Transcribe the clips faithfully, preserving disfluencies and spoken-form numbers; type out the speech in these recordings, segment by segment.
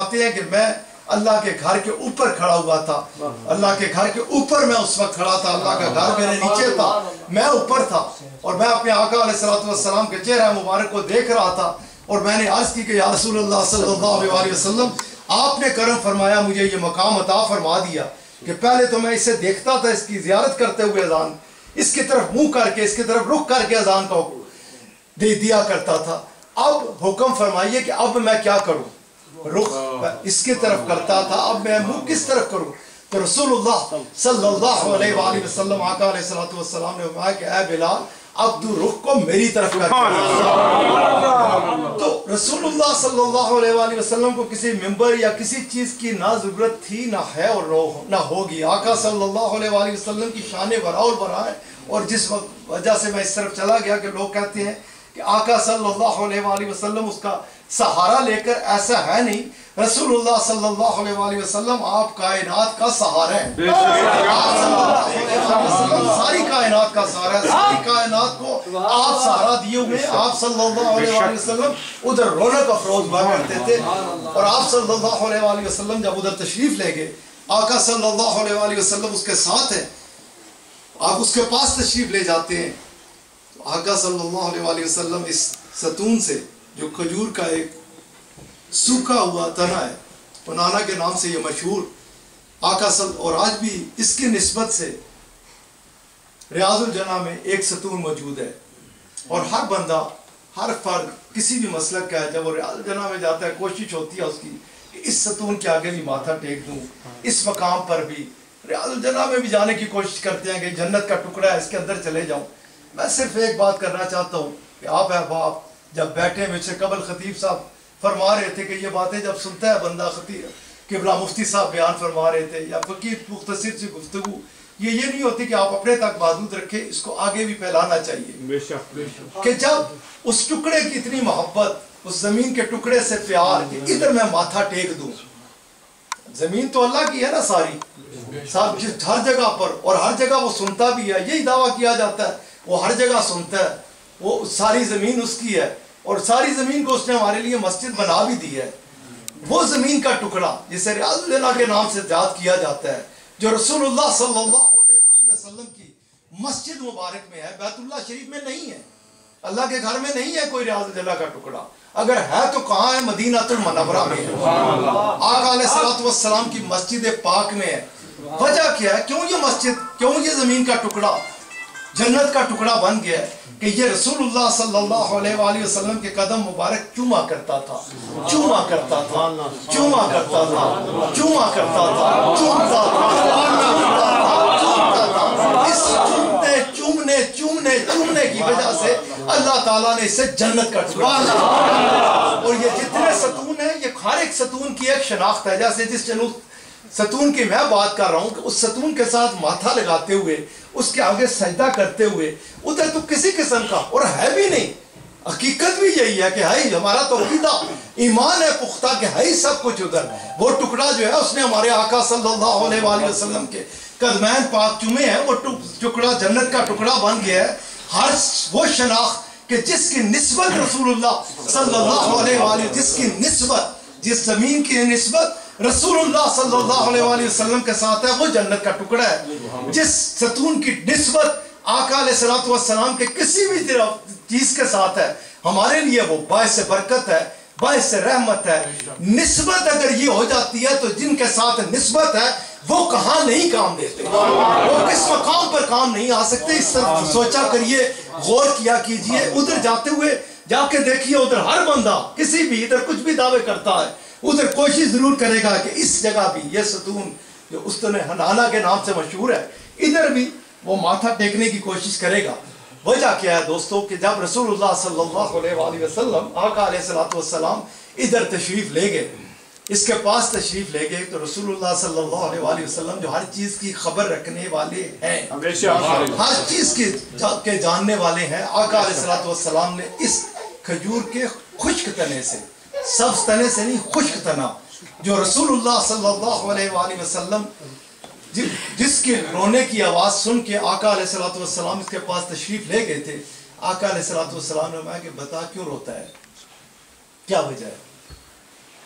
ہیں کہ میں اللہ کے گھر کے اوپر کھڑا ہوا تھا، اللہ کے گھر کے اوپر میں اس وقت کھڑا تھا، اللہ کا گھر میرے نیچے تھا، میں اوپر تھا، اور میں اپنے آقا علیہ السلام کے چہرہ مبارک کو دیکھ رہا تھا، اور میں نے عرض کی کہ یا رسول اللہ صلی اللہ علیہ وسلم آپ نے کرم فرمایا، مجھے یہ مقام عطا فرما دیا کہ پہلے تو میں اسے دیکھتا تھا اس کی زیارت کرتے ہوئے اذان اس کی طرف منہ کر کے، اس کی طرف رخ کر کے اذان کا دے دیا کرتا تھا، اب حکم فرمائیے کہ اب میں کیا کروں، رخ اس کی طرف کرتا تھا، اب میں منہ کس طرف کروں؟ تو رسول اللہ صلی اللہ علیہ وآلہ وسلم آقا علیہ السلام نے فرمایا کہ اے بلال اب تو رخ کو میری طرف کر تو رسول اللہ صلی اللہ علیہ وآلہ وسلم کو کسی ممبر یا کسی چیز کی نہ ضرورت تھی نہ ہے اور نہ ہوگی، آقا صلی اللہ علیہ وآلہ وسلم کی شان برا اور برا ہے، اور جس وجہ سے میں اس طرف چلا گیا کہ لوگ کہتے ہیں کہ آقا صلی اللہ علیہ وآلہ وسلم اس کا سہارا لے کر، ایسا ہے نہیں، رسول اللہ صلی اللہ علیہ وآلہ وسلم آپ کائنات کا سہارا ہے، آپ صلی اللہ علیہ وآلہ وسلم ساری کائنات کا سہارا ہے، ساری کائنات کو آپ سہارا دیے ہوئے، آپ صلی اللہ علیہ وآلہ وسلم ادھر رونق افروز ہوا کرتے تھے، اور آپ صلی اللہ علیہ وآلہ وسلم جب ادھر تشریف لے گئے، آقا صلی اللہ علیہ وآلہ وسلم اس کے ساتھ ہیں، آپ اس کے پاس تشریف لے جاتے ہیں، آقا صلی اللہ علیہ وآلہ وسلم اس ستون سے جو کھجور کا ایک سوکھا ہوا تنا ہے، پنانا کے نام سے یہ مشہور، آقا صلی اور آج بھی اس کی نسبت سے ریاض الجنہ میں ایک ستون موجود ہے، اور ہر بندہ ہر فرد کسی بھی مسلک کا ہے جب وہ ریاض الجنہ میں جاتا ہے کوشش ہوتی ہے اس کی کہ اس ستون کے آگے بھی ماتھا ٹیک دوں، اس مقام پر بھی ریاض الجنہ میں بھی جانے کی کوشش کرتے ہیں کہ جنت کا ٹکڑا ہے اس کے اندر چلے جاؤں۔ میں صرف ایک بات کرنا چاہتا ہوں کہ آپ احباب جب بیٹھے مجھ سے قبل خطیب صاحب فرما رہے تھے کہ یہ باتیں جب سنتا ہے بندہ، خطیب قبلہ مفتی صاحب بیان فرما رہے تھے یا فقیر مختصر سی گفتگو، یہ یہ نہیں ہوتی کہ آپ اپنے تک محدود رکھیں، اس کو آگے بھی پھیلانا چاہیے کہ جب اس ٹکڑے کی اتنی محبت، اس زمین کے ٹکڑے سے پیار کہ ادھر میں ماتھا ٹیک دوں، زمین تو اللہ کی ہے نا ساری، ہر جگہ پر، اور ہر جگہ وہ سنتا بھی ہے، یہی دعویٰ کیا جاتا ہے وہ ہر جگہ سنتا ہے، وہ ساری زمین اس کی ہے، اور ساری زمین کو اس نے ہمارے لیے مسجد بنا بھی دی ہے، وہ زمین کا ٹکڑا جسے ریاض الجنہ کے نام سے یاد کیا جاتا ہے، جو رسول اللہ صلی اللہ علیہ وآلہ وسلم کی مسجد مبارک میں ہے، بیت اللہ شریف میں نہیں ہے، اللہ کے گھر میں نہیں ہے کوئی ریاض الجنہ کا ٹکڑا، اگر ہے تو کہاں ہے؟ مدینہ المنورہ میں ہے، آقا علیہ السلام کی مسجد پاک میں ہے۔ وجہ کیا ہے؟ کیوں یہ مسجد، کیوں یہ زمین کا ٹکڑا جنت کا ٹکڑا بن گیا ہے؟ کہ یہ رسول اللہ صلی اللہ علیہ وآلہ وسلم کے قدم مبارک چوما کرتا تھا، چوما کرتا تھا، چوما کرتا تھا، چوما کرتا تھا، چومتا تھا، اس چومنے چومنے چومنے چومنے کی وجہ سے اللہ تعالیٰ نے اسے جنت کا ٹکڑا، اور یہ جتنے ستون ہیں یہ ہر ایک ستون کی ایک شناخت ہے، جیسے جس جنوب ستون کی میں بات کر رہا ہوں کہ اس ستون کے ساتھ ماتھا لگاتے ہوئے، اس کے آگے سجدہ کرتے ہوئے، ادھر تو کسی قسم کا اور ہے بھی نہیں، حقیقت بھی یہی ہے کہ ہے ہمارا تو عقیدہ ایمان ہے پختہ کہ ہے سب کچھ ادھر، وہ ٹکڑا جو ہے اس نے ہمارے آقا صلی اللہ علیہ وآلہ وسلم کے قدمین پاک چومے ہیں، وہ ٹکڑا جنت کا ٹکڑا بن گیا ہے، ہر وہ شناخت کہ جس کی نسبت رسول اللہ صلی اللہ علیہ وآلہ، جس کی نسبت، جس زمین کی نسبت رسول اللہ صلی اللہ علیہ وآلہ وسلم کے ساتھ ہے، وہ جنت کا ٹکڑا ہے، جس ستون کی نسبت آقا علیہ السلام کے کسی بھی چیز کے ساتھ ہے، ہمارے لیے وہ باعث برکت ہے، باعث رحمت ہے۔ نسبت اگر یہ ہو جاتی ہے تو جن کے ساتھ نسبت ہے وہ کہاں نہیں کام دیتے، وہ کس مقام پر کام نہیں آ سکتے، اس طرف سوچا کریے، غور کیا کیجئے، ادھر جاتے ہوئے جا کے دیکھیے، ادھر ہر بندہ کسی بھی ادھر کچھ بھی دعوے کرتا ہے، ادھر کوشش ضرور کرے گا کہ اس جگہ بھی یہ ستون جو استن حنانہ کے نام سے مشہور ہے، ادھر بھی وہ ماتھا ٹیکنے کی کوشش کرے گا۔ وجہ کیا ہے دوستو کہ جب رسول اللہ صلی اللہ علیہ وآلہ وسلم آقا علیہ السلام ادھر تشریف لے گئے، اس کے پاس تشریف لے گئے، تو رسول اللہ صلی اللہ علیہ وآلہ وسلم جو ہر چیز کی خبر رکھنے والے ہیں، ہر چیز کے جاننے والے ہیں، آقا علیہ السلام نے اس کھجور کے خشک تنے سے، سبز تنے سے نہیں، خشک تنا جو رسول اللہ صلی اللہ علیہ وآلہ وسلم جس کے رونے کی آواز سن کے آقا علیہ السلام اس کے پاس تشریف لے گئے تھے، آقا علیہ السلام نے کہا کہ بتا کیوں روتا ہے، کیا وجہ ہے؟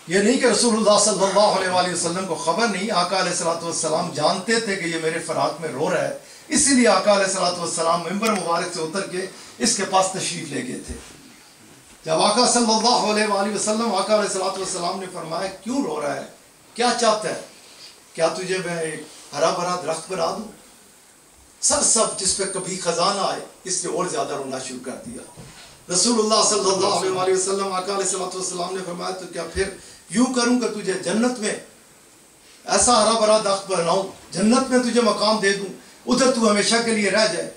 یہ نہیں کہ رسول اللہ صلی اللہ علیہ وآلہ وسلم کو خبر نہیں، آقا علیہ الصلوۃ والسلام جانتے تھے کہ یہ میرے فراق میں رو رہا ہے، اسی لیے آقا علیہ الصلوۃ والسلام ممبر مبارک سے اتر کے اس کے پاس تشریف لے گئے تھے۔ جب آقا صلی اللہ علیہ وآلہ وسلم آقا علیہ الصلوۃ والسلام نے فرمایا کیوں رو رہا ہے، کیا چاہتا ہے، کیا تجھے میں ایک ہرا بھرا درخت بنا دوں؟ سر سب جس پہ کبھی خزانہ آئے اس نے اور زیادہ رونا شروع کر دیا۔ رسول اللہ صلی اللہ علیہ وآلہ وسلم آقا علیہ الصلوۃ والسلام نے فرمایا تو کیا پھر یوں کروں کہ تجھے جنت میں ایسا ہرا بھرا درخت بناؤں، جنت میں تجھے مقام دے دوں، ادھر تو ہمیشہ کے لیے رہ جائے؟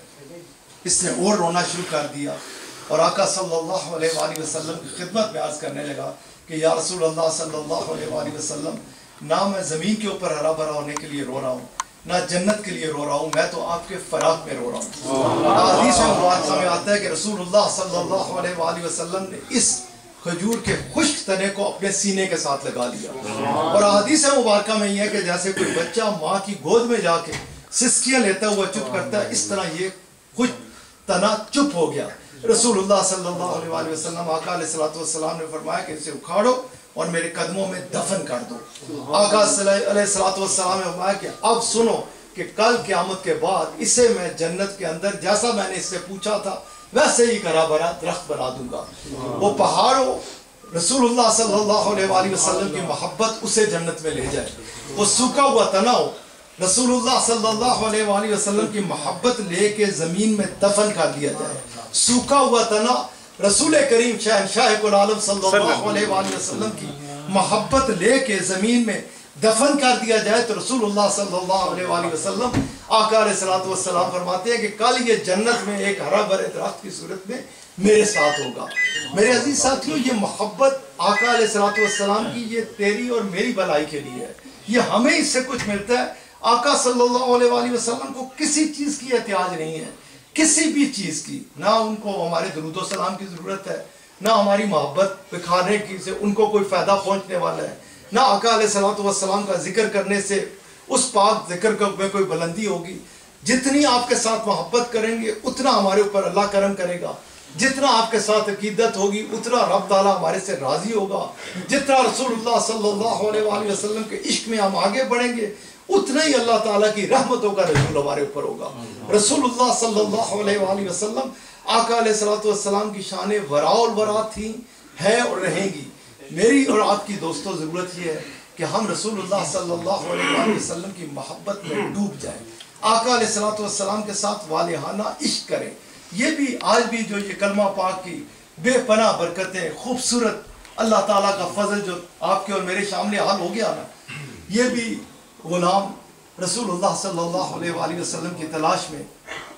اس نے اور رونا شروع کر دیا اور آقا صلی اللہ علیہ وآلہ وسلم کی خدمت میں عرض کرنے لگا کہ یا رسول اللہ صلی اللہ علیہ وآلہ وسلم، نہ میں زمین کے اوپر ہرا بھرا ہونے کے لیے رو رہا ہوں، نہ جنت کے لیے رو رہا ہوں، میں تو آپ کے فراق میں رو رہا ہوں۔ حدیث مبارکہ میں آتا ہے کہ رسول اللہ صلی اللہ علیہ وآلہ وسلم نے اس کھجور کے خشک تنے کو اپنے سینے کے ساتھ لگا لیا، اور حدیث مبارکہ میں یہ ہے کہ جیسے کوئی بچہ ماں کی گود میں جا کے سسکیاں لیتا ہوا چپ کرتا ہے، اس طرح یہ خشک تنا چپ ہو گیا۔ رسول اللہ صلی اللہ علیہ وآلہ وسلم آقا علیہ الصلوۃ والسلام نے فرمایا کہ اسے اکھاڑو اور میرے قدموں میں دفن کر دو۔ آقا علیہ الصلوۃ والسلام نے فرمایا کہ اب سنو کہ کل قیامت کے بعد اسے میں جنت کے اندر جیسا میں نے اس سے پوچھا تھا ویسے ہی ہرا بھرا درخت بنا دوں گا۔ وہ پہاڑوں رسول اللہ صلی اللہ علیہ وآلہ وسلم کی محبت اسے جنت میں لے جائے، وہ سوکھا ہوا تنا ہو، رسول اللہ صلی اللہ علیہ وآلہ وسلم کی محبت لے کے زمین میں دفن کر دیا جائے، سوکھا ہوا تنا رسول کریم شہنشاہ کل عالم صلی اللہ علیہ وآلہ وسلم کی محبت لے کے زمین میں دفن کر دیا جائے تو رسول اللہ صلی اللہ علیہ وآلہ وسلم آقا علیہ الصلوۃ والسلام فرماتے ہیں کہ کل یہ جنت میں ایک ہرا بھرے درخت کی صورت میں میرے ساتھ ہوگا۔ میرے عزیز ساتھیوں، یہ محبت آقا علیہ الصلوۃ والسلام کی یہ تیری اور میری بھلائی کے لیے ہے، یہ ہمیں اس سے کچھ ملتا ہے۔ آقا صلی اللہ علیہ وآلہ وسلم کو کسی چیز کی احتیاج نہیں ہے، کسی بھی چیز کی، نہ ان کو ہمارے درود و سلام کی ضرورت ہے، نہ ہماری محبت بکھانے کی سے ان کو کوئی فائدہ پہنچنے والا ہے، نہ آقا علیہ الصلوۃ والسلام کا ذکر کرنے سے اس پاک ذکر میں کوئی بلندی ہوگی۔ جتنی آپ کے ساتھ محبت کریں گے اتنا ہمارے اوپر اللہ کرم کرے گا، جتنا آپ کے ساتھ عقیدت ہوگی اتنا رب تعالیٰ ہمارے سے راضی ہوگا، جتنا رسول اللہ صلی اللہ علیہ وآلہ وسلم کے عشق میں ہم آگے بڑھیں گے اتنا ہی اللہ تعالیٰ کی رحمتوں کا رسول ہمارے اوپر ہوگا۔ رسول اللہ صلی اللہ علیہ وآلہ وسلم آقا علیہ الصلوۃ والسلام کی شان ورا الورا تھی، ہے اور رہیں گی۔ میری اور آپ کی دوستوں ضرورت یہ ہے کہ ہم رسول اللہ صلی اللہ علیہ وآلہ وسلم کی محبت میں ڈوب جائیں، آقا علیہ الصلوۃ والسلام کے ساتھ والہانہ عشق کریں۔ یہ بھی آج بھی جو یہ کلمہ پاک کی بے پناہ برکتیں، خوبصورت اللہ تعالیٰ کا فضل جو آپ کے اور میرے سامنے حال ہو گیا نا، یہ بھی غلام رسول اللہ صلی اللہ علیہ وآلہ وسلم کی تلاش میں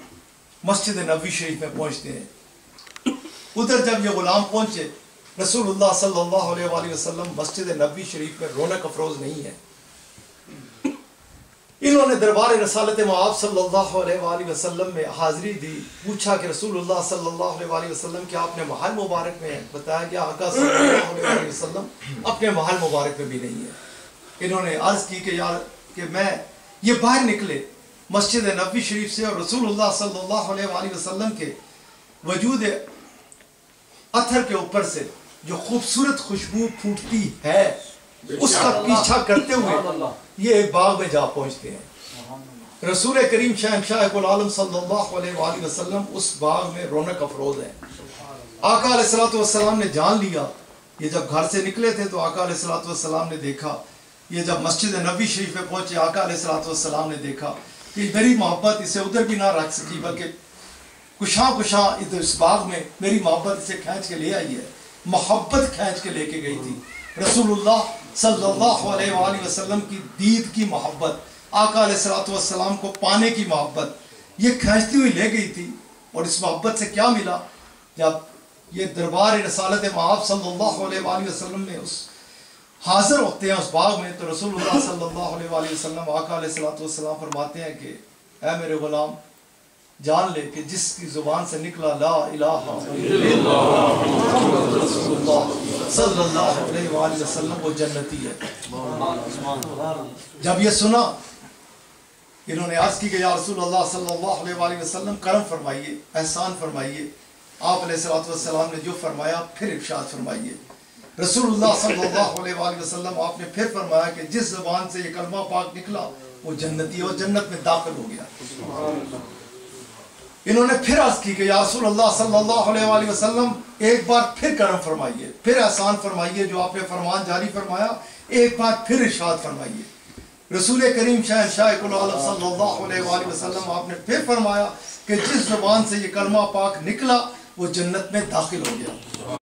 مسجد نبوی شریف میں پہنچتے ہیں۔ ادھر جب یہ غلام پہنچے، رسول اللہ صلی اللہ علیہ وآلہ وسلم مسجد نبوی شریف میں رونق افروز نہیں ہے۔ انہوں نے دربار رسالت مآب صلی اللہ علیہ وآلہ وسلم میں حاضری دی، پوچھا کہ رسول اللہ صلی اللہ علیہ وآلہ وسلم کیا اپنے محل مبارک میں ہے؟ بتایا گیا آقا صلی اللہ علیہ وآلہ وسلم اپنے محل مبارک میں بھی نہیں ہے۔ انہوں نے عرض کی کہ یار کہ میں یہ باہر نکلے مسجد نبوی شریف سے اور رسول اللہ صلی اللہ علیہ وآلہ وسلم کے وجود اتھر کے اوپر سے جو خوبصورت خوشبو پھوٹتی ہے اس کا پیچھا کرتے ہوئے یہ ایک باغ میں جا پہنچتے ہیں۔ رسول کریم شہنشاہ کل عالم صلی اللہ علیہ وآلہ وسلم اس باغ میں رونق افروز ہے۔ آقا علیہ الصلوۃ والسلام نے جان لیا، یہ جب گھر سے نکلے تھے تو آقا علیہ الصلوۃ والسلام نے دیکھا، یہ جب مسجد نبوی شریف میں پہنچے آقا علیہ الصلوۃ والسلام نے دیکھا کہ میری محبت اسے ادھر بھی نہ رکھ سکی بلکہ کشاں کشاں ادھر اس باغ میں میری محبت اسے کھینچ کے لے آئی ہے، محبت کھینچ کے لے کے گئی تھی۔ رسول اللہ صلی اللہ علیہ وآلہ وسلم کی دید کی محبت، آقا علیہ الصلوۃ والسلام کو پانے کی محبت یہ کھینچتی ہوئی لے گئی تھی۔ اور اس محبت سے کیا ملا؟ جب یہ دربار رسالت مآب صلی اللہ علیہ وآلہ وسلم میں اس حاضر ہوتے ہیں اس باغ میں تو رسول اللہ صلی اللہ علیہ وآلہ وسلم آقا علیہ الصلوۃ والسلام فرماتے ہیں کہ اے میرے غلام جان لے کہ جس کی زبان سے نکلا لا الہ الا اللہ محمد رسول اللہ صلی اللہ علیہ وآلہ وسلم وہ جنتی ہے۔ جب یہ سنا انہوں نے عرض کی کہ یا رسول اللہ صلی اللہ علیہ وآلہ وسلم کرم فرمائیے، احسان فرمائیے۔ آپ علیہ الصلوۃ والسلام نے جو فرمایا پھر ارشاد فرمائیے۔ رسول اللہ صلی اللہ علیہ وآلہ وسلم آپ نے پھر فرمایا کہ جس زبان سے یہ کلمہ پاک نکلا وہ جنتی اور جنت میں داخل ہو گیا۔ انہوں نے پھر عرض کی کہ یا رسول اللہ صلی اللہ علیہ وآلہ وسلم ایک بار پھر کرم فرمائیے، پھر احسان فرمائیے، جو آپ نے فرمان جاری فرمایا ایک بار پھر ارشاد فرمائیے۔ رسول کریم شہنشاہ کل عالم صلی اللہ علیہ وآلہ وسلم آپ نے پھر فرمایا کہ جس زبان سے یہ کلمہ پاک نکلا وہ جنت میں داخل ہو گیا۔